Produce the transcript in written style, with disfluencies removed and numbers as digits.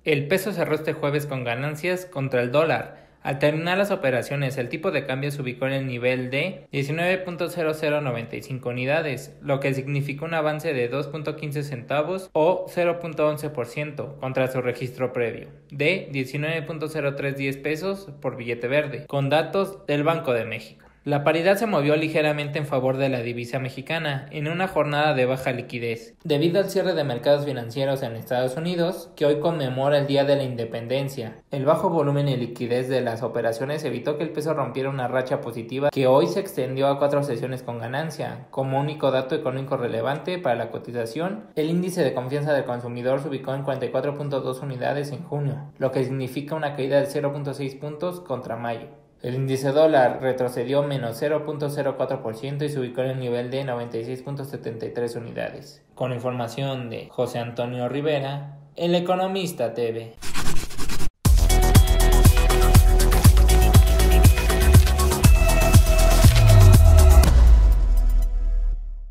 El peso cerró este jueves con ganancias contra el dólar. Al terminar las operaciones, el tipo de cambio se ubicó en el nivel de 19.0095 unidades, lo que significó un avance de 2.15 centavos o 0.11% contra su registro previo, de 19.0310 pesos por billete verde, con datos del Banco de México. La paridad se movió ligeramente en favor de la divisa mexicana en una jornada de baja liquidez, debido al cierre de mercados financieros en Estados Unidos, que hoy conmemora el Día de la Independencia. El bajo volumen y liquidez de las operaciones evitó que el peso rompiera una racha positiva que hoy se extendió a 4 sesiones con ganancia. Como único dato económico relevante para la cotización, el índice de confianza del consumidor se ubicó en 44.2 unidades en junio, lo que significa una caída de 0.6 puntos contra mayo. El índice dólar retrocedió menos 0.04% y se ubicó en el nivel de 96.73 unidades. Con información de José Antonio Rivera, El Economista TV.